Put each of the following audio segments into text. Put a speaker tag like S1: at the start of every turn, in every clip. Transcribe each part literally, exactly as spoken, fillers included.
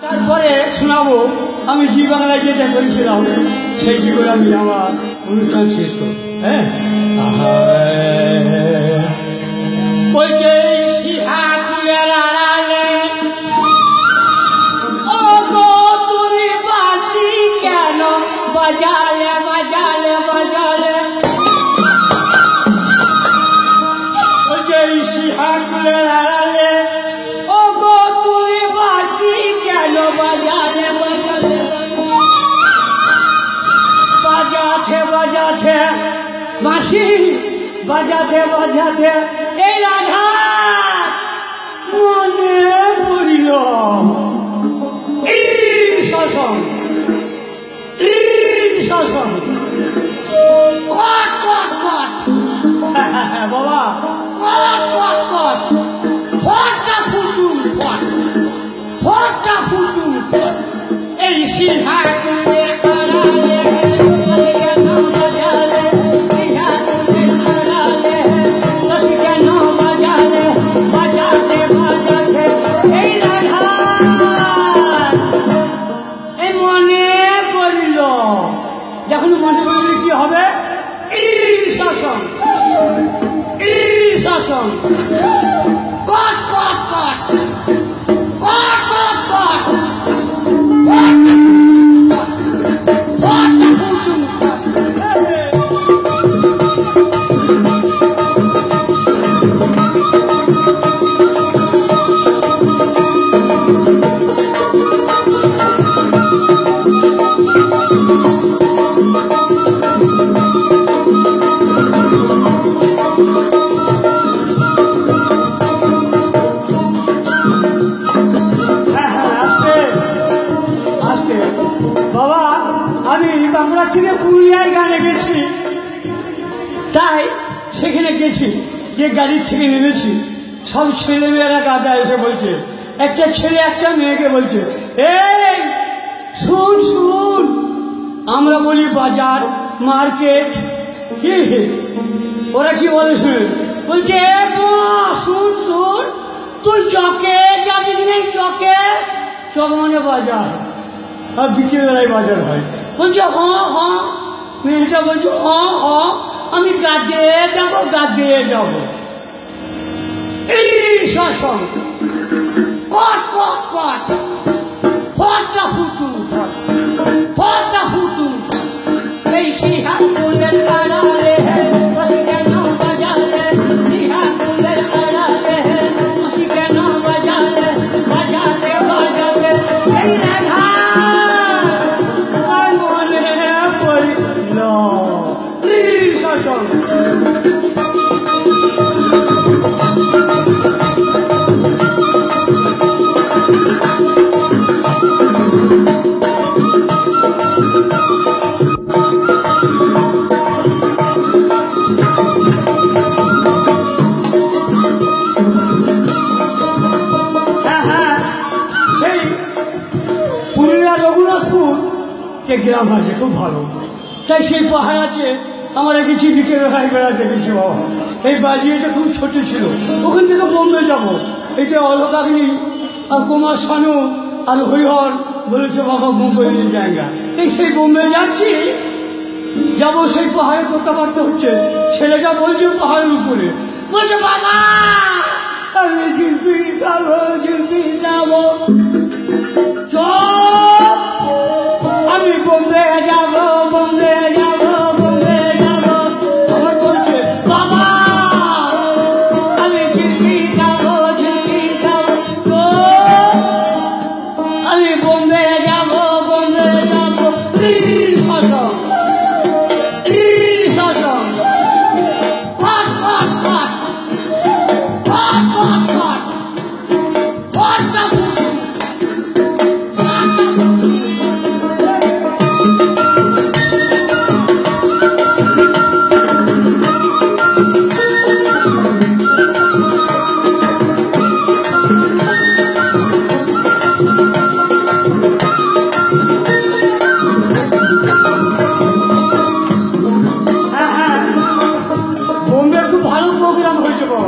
S1: তারপরে শোনাবো আমি জি বাংলায় যেটা করেছিলাম সেইটি করে আমি আমার অনুষ্ঠান শেষ করব। হ্যাঁ, বলছে শিহাপুরের আড়ালে ও গো তুমি বাঁশি কেন বাজালে বাজালে বাজালে, বলছে শিহাপুরের আড়ালে ও গো তুমি বাঁশি কেন বাজালে বাজালে, বাজাতে বাজাতে বাঁশি বাজাতে বাজাতে এই রাধা মনে পড়িল শাসন শাসন কট কট কট বাবা কট কট কট ফটটা ফুটুন ফট ফটটা ফুটুন ফট এই সিংহা যখন মনে করলে কি হবে শাসন শাসন কট কট কট কট কট কট বাবা আমি বাংলা থেকে পুরুলিয়ায় গানে গেছি, তাই সেখানে গেছি, যে গাড়ির থেকে নেমেছি সব ছেলেমেয়েরা গাদা এসে বলছে, একটা ছেলে একটা মেয়েকে বলছে এই শুন শুন, আমরা বলি বাজার মার্কেট, কি ওরা কি বলে শুনে বলছে শুন শুন তুই চকে যাবি নেই, চকে চক মানে বাজার, আর বিকেলবেলায় বাজার হয়। বলছে হ্যাঁ হ্যাঁ, মেয়েটা বলছে হ্যাঁ হ্যাঁ আমি গাদে যাবো গাদে যাবো। এই শাসন কট কট কট ফটটা ফুটুন ফট ফটটা ফুটুন, এই সিহা ফুলের আড়ালে বসে কেন বাজালে, সিহা ফুলের আড়ালে বসে কেন বাজালে, বাজাতে বাজাতে এই রাধা পুরুলিয়া রঘুনাথপুর যে গ্রাম আছে খুব ভালো, তাই সেই পাহাড়াতে আমরা গেছি বিকেলবেলায় বেড়াতে গেছি। বাবা এই বাজিয়েটা খুব ছোট ছিল, ওখান থেকে বোম্বে যাবো, এটা অলকাগনি আর কুমার শানু আর হরিহর বলেছে বাবা বোম্বে জায়গা, এই সেই বোম্বে যাচ্ছি, যাবো সেই পাহাড়ে কথাবার্তা হচ্ছে, ছেলেটা বলছে পাহাড়ের উপরে বলছে বাবা আমি শিল্পী যাবো শিল্পী যাবো, চল আমি বোম্বে যাবো বোম্বে যাবো বোম্বে যাবো, আমার বলছে বাবা আমি শিল্পী যাবো শিল্পী যাবো, আমি বোম্বে যাবো বোম্বে যাবো। শাসন শাসন কট কট কট কট কট কট কটটা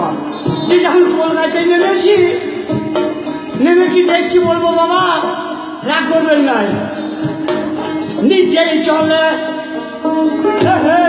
S1: যখন কলকাতায় নেমেছি, নেমে কি দেখছি বলবো বাবা রাগ করবেন নাই, নিজেই চলে